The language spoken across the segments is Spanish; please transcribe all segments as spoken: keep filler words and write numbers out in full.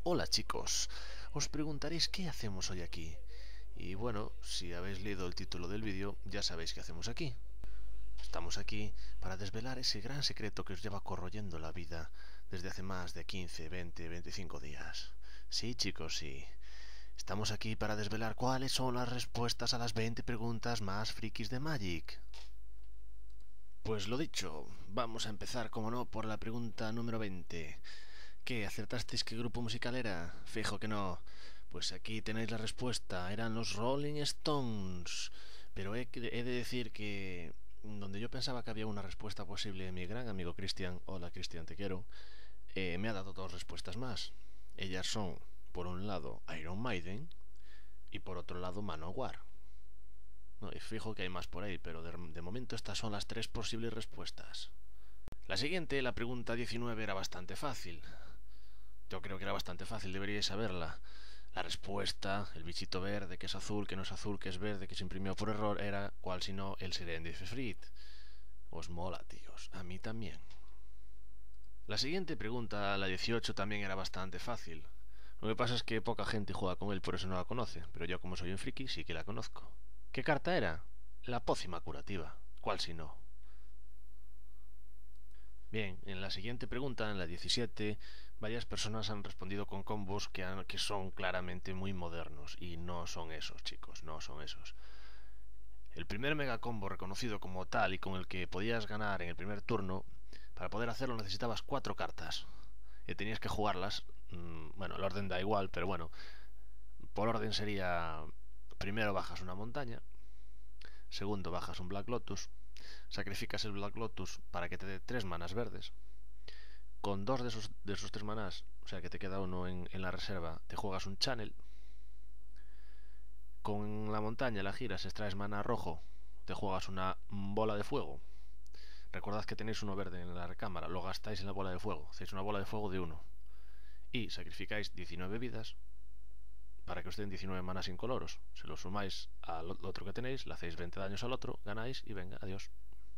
Hola chicos, os preguntaréis qué hacemos hoy aquí. Y bueno, si habéis leído el título del vídeo, ya sabéis qué hacemos aquí. Estamos aquí para desvelar ese gran secreto que os lleva corroyendo la vida desde hace más de quince, veinte, veinticinco días. Sí chicos, sí. Estamos aquí para desvelar cuáles son las respuestas a las veinte preguntas más frikis de Magic. Pues lo dicho, vamos a empezar, como no, por la pregunta número veinte. ¿Qué? ¿Acertasteis qué grupo musical era? Fijo que no. Pues aquí tenéis la respuesta. Eran los Rolling Stones. Pero he, he de decir que donde yo pensaba que había una respuesta posible, mi gran amigo Cristian, hola Cristian, te quiero, eh, me ha dado dos respuestas más. Ellas son, por un lado, Iron Maiden y por otro lado, Manowar. No, y fijo que hay más por ahí, pero de, de momento estas son las tres posibles respuestas. La siguiente, la pregunta diecinueve, era bastante fácil. Yo creo que era bastante fácil, deberíais saberla. La respuesta, el bichito verde, que es azul, que no es azul, que es verde, que se imprimió por error, era cual si no el Serendipity. Os mola, tíos. A mí también. La siguiente pregunta, la dieciocho, también era bastante fácil. Lo que pasa es que poca gente juega con él, por eso no la conoce. Pero yo, como soy un friki, sí que la conozco. ¿Qué carta era? La pócima curativa. ¿Cuál si no? Bien, en la siguiente pregunta, en la diecisiete, varias personas han respondido con combos que, han, que son claramente muy modernos, y no son esos, chicos, no son esos. El primer mega combo reconocido como tal y con el que podías ganar en el primer turno, para poder hacerlo necesitabas cuatro cartas y tenías que jugarlas. Mmm, bueno, el orden da igual, pero bueno, por orden sería: primero bajas una montaña, segundo bajas un Black Lotus, sacrificas el Black Lotus para que te dé tres manas verdes. Con dos de esos, de esos tres manás, o sea que te queda uno en, en la reserva, te juegas un channel. Con la montaña la giras, extraes mana rojo, te juegas una bola de fuego. Recordad que tenéis uno verde en la recámara, lo gastáis en la bola de fuego, hacéis una bola de fuego de uno. Y sacrificáis diecinueve vidas para que os den diecinueve manas incoloros. Se lo sumáis al otro que tenéis, le hacéis veinte daños al otro, ganáis y venga, adiós.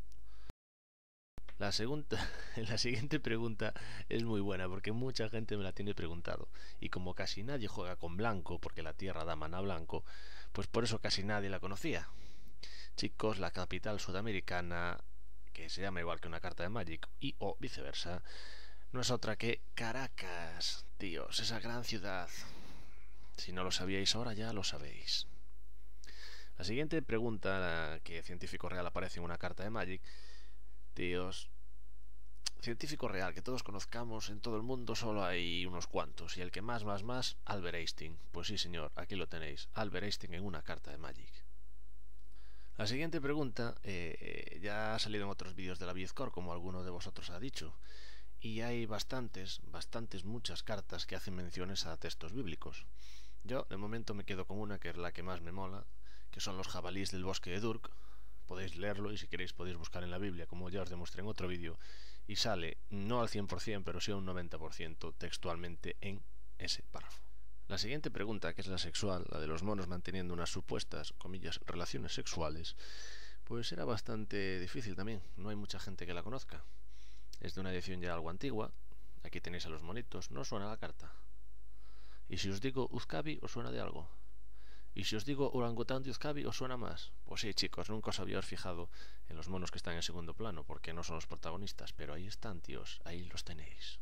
La, segunda, la siguiente pregunta es muy buena porque mucha gente me la tiene preguntado, y como casi nadie juega con blanco porque la tierra da mana blanco, pues por eso casi nadie la conocía. Chicos, la capital sudamericana, que se llama igual que una carta de Magic y o viceversa, no es otra que Caracas, tíos, esa gran ciudad. Si no lo sabíais ahora ya lo sabéis. La siguiente pregunta, que científico real aparece en una carta de Magic, tíos, científico real que todos conozcamos en todo el mundo solo hay unos cuantos, y el que más, más, más, Albert Einstein. Pues sí señor, aquí lo tenéis, Albert Einstein en una carta de Magic. La siguiente pregunta eh, ya ha salido en otros vídeos de la BizCore, como alguno de vosotros ha dicho, y hay bastantes, bastantes, muchas cartas que hacen menciones a textos bíblicos. Yo de momento me quedo con una que es la que más me mola, que son los jabalíes del bosque de Durk. Podéis leerlo y si queréis podéis buscar en la Biblia, como ya os demostré en otro vídeo, y sale, no al cien por cien, pero sí a un noventa por ciento textualmente en ese párrafo. La siguiente pregunta, que es la sexual, la de los monos manteniendo unas supuestas, comillas, relaciones sexuales, pues era bastante difícil también, no hay mucha gente que la conozca. Es de una edición ya algo antigua, aquí tenéis a los monitos, no suena la carta. Y si os digo Uzcabi, ¿os suena de algo? Y si os digo orangután de Uzcabi, ¿os suena más? Pues sí, chicos, nunca os habíais fijado en los monos que están en segundo plano, porque no son los protagonistas, pero ahí están, tíos, ahí los tenéis.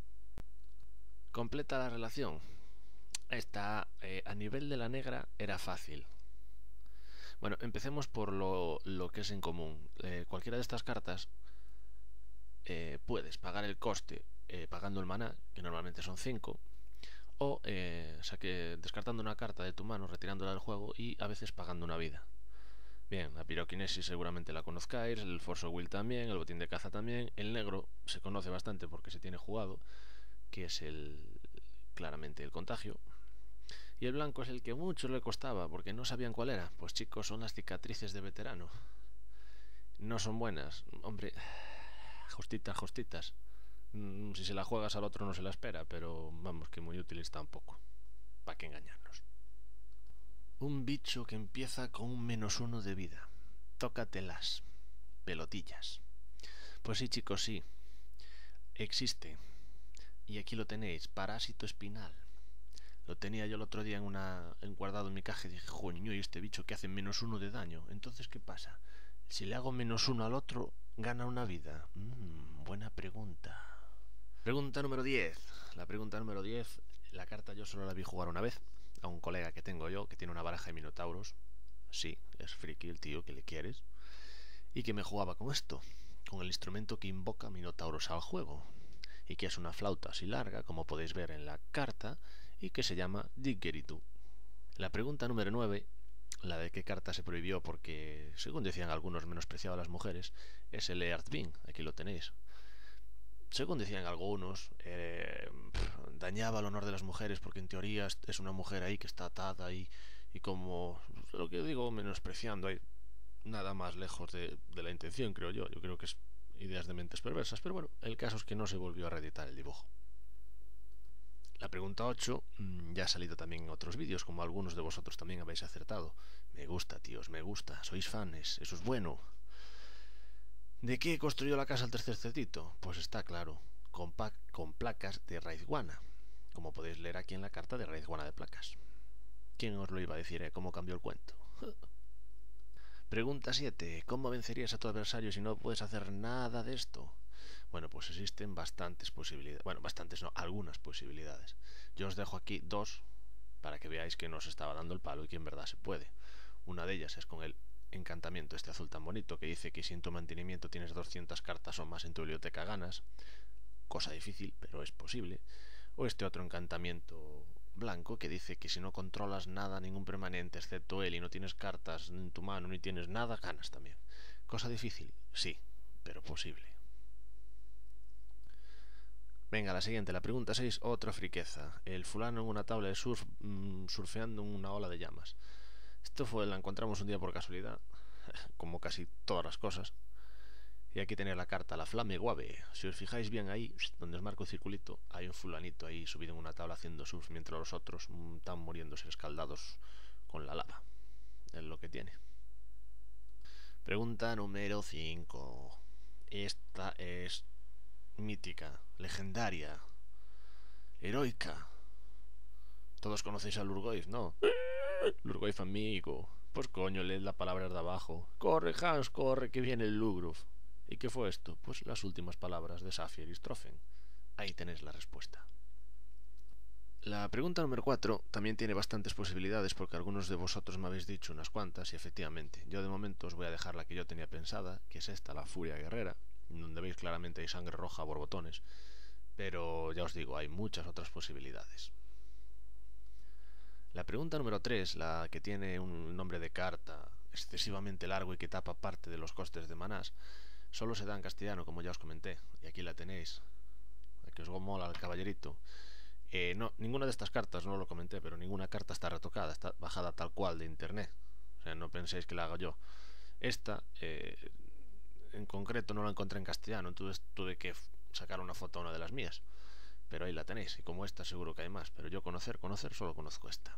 Completa la relación. Esta, eh, a nivel de la negra, era fácil. Bueno, empecemos por lo, lo que es en común. Eh, cualquiera de estas cartas eh, puedes pagar el coste eh, pagando el maná, que normalmente son cinco, o eh, o sea que descartando una carta de tu mano, retirándola del juego y a veces pagando una vida. Bien, la piroquinesis seguramente la conozcáis, el Force of Will también, el botín de caza también. El negro se conoce bastante porque se tiene jugado, que es el claramente el contagio. Y el blanco es el que mucho le costaba porque no sabían cuál era. Pues chicos, son las cicatrices de veterano. No son buenas, hombre, justitas, justitas. Si se la juegas al otro no se la espera, pero vamos, que muy útiles tampoco. ¿Para qué engañarnos? Un bicho que empieza con un menos uno de vida. Tócatelas. Pelotillas. Pues sí, chicos, sí. Existe. Y aquí lo tenéis. Parásito espinal. Lo tenía yo el otro día en una en guardado en mi caja y dije, coño, ¿y este bicho que hace menos uno de daño? Entonces, ¿qué pasa? Si le hago menos uno al otro, gana una vida. Mm, buena pregunta. Pregunta número diez. La pregunta número diez, la carta yo solo la vi jugar una vez a un colega que tengo yo, que tiene una baraja de minotauros. Sí, es friki el tío, que le quieres. Y que me jugaba con esto, con el instrumento que invoca minotauros al juego. Y que es una flauta así larga, como podéis ver en la carta, y que se llama Didgeridoo. La pregunta número nueve, la de qué carta se prohibió porque, según decían algunos, menospreciaba a las mujeres, es el Earthbin. Aquí lo tenéis. Según decían algunos, eh, dañaba el honor de las mujeres porque en teoría es una mujer ahí que está atada y, y como, lo que digo, menospreciando ahí, nada más lejos de, de la intención, creo yo. Yo creo que es ideas de mentes perversas, pero bueno, el caso es que no se volvió a reeditar el dibujo. La pregunta ocho mmm, ya ha salido también en otros vídeos, como algunos de vosotros también habéis acertado. Me gusta, tíos, me gusta, sois fans, eso es bueno. ¿De qué construyó la casa el tercer cerdito? Pues está claro, con, con placas de raíz guana, como podéis leer aquí en la carta de raíz guana de placas. ¿Quién os lo iba a decir, eh? ¿Cómo cambió el cuento? Pregunta siete. ¿Cómo vencerías a tu adversario si no puedes hacer nada de esto? Bueno, pues existen bastantes posibilidades. Bueno, bastantes no, algunas posibilidades. Yo os dejo aquí dos para que veáis que no os estaba dando el palo y que en verdad se puede. Una de ellas es con el encantamiento este azul tan bonito que dice que si en tu mantenimiento tienes doscientas cartas o más en tu biblioteca ganas. Cosa difícil, pero es posible. O este otro encantamiento blanco que dice que si no controlas nada, ningún permanente excepto él, y no tienes cartas en tu mano ni tienes nada, ganas también. Cosa difícil, sí, pero posible. Venga, la siguiente, la pregunta seis, otra friqueza. El fulano en una tabla de surf mmm, surfeando en una ola de llamas. Esto fue, la encontramos un día por casualidad, como casi todas las cosas. Y aquí tenéis la carta, la Flame Guave. Si os fijáis bien ahí, donde os marco el circulito, hay un fulanito ahí subido en una tabla haciendo surf, mientras los otros mmm, están muriéndose escaldados con la lava. Es lo que tiene. Pregunta número cinco. Esta es mítica, legendaria, heroica. Todos conocéis a Lurgoyf, ¿no? Lurgoyf amigo. Pues coño, leed la palabra de abajo. Corre, Hans, corre, que viene el Lugruf. ¿Y qué fue esto? Pues las últimas palabras de Saphir y Strofen. Ahí tenéis la respuesta. La pregunta número cuatro también tiene bastantes posibilidades porque algunos de vosotros me habéis dicho unas cuantas y efectivamente, yo de momento os voy a dejar la que yo tenía pensada, que es esta, la Furia Guerrera, donde veis claramente hay sangre roja a borbotones, pero ya os digo, hay muchas otras posibilidades. La pregunta número tres, la que tiene un nombre de carta excesivamente largo y que tapa parte de los costes de manás, solo se da en castellano, como ya os comenté, y aquí la tenéis, que os mola el caballerito. Eh, no, ninguna de estas cartas, no lo comenté, pero ninguna carta está retocada, está bajada tal cual de internet. O sea, no penséis que la hago yo. Esta, eh, en concreto, no la encontré en castellano, entonces tuve que sacar una foto a una de las mías. Pero ahí la tenéis, y como esta seguro que hay más, pero yo conocer, conocer, solo conozco esta.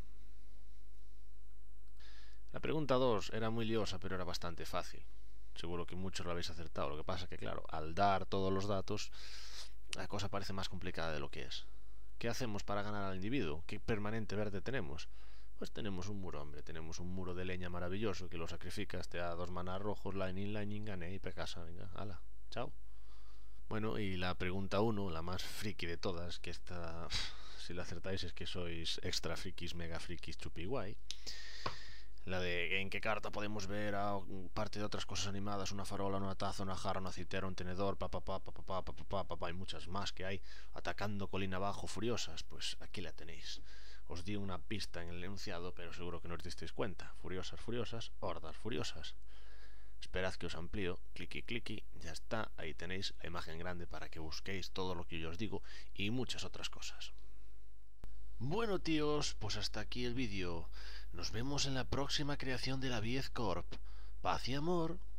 La pregunta dos era muy liosa, pero era bastante fácil. Seguro que muchos lo habéis acertado. Lo que pasa que, claro, al dar todos los datos, la cosa parece más complicada de lo que es. ¿Qué hacemos para ganar al individuo? ¿Qué permanente verde tenemos? Pues tenemos un muro, hombre. Tenemos un muro de leña maravilloso que lo sacrificas, te da dos manas rojos, lightning, lightning, gané y pecasa. Venga, hala, chao. Bueno, y la pregunta uno, la más friki de todas, que esta, si la acertáis es que sois extra frikis, mega frikis, chupi guay. La de en qué carta podemos ver a parte de otras cosas animadas, una farola, una taza, una jarra, una citera, un tenedor, pa pa pa pa pa pa pa pa pa pa y muchas más que hay atacando colina abajo furiosas. Pues aquí la tenéis. Os di una pista en el enunciado, pero seguro que no os disteis cuenta. Furiosas, furiosas, hordas furiosas. Esperad que os amplío, cliqui cliqui, ya está, ahí tenéis la imagen grande para que busquéis todo lo que yo os digo y muchas otras cosas. Bueno tíos, pues hasta aquí el vídeo. Nos vemos en la próxima creación de la Viez Corp. Paz y amor.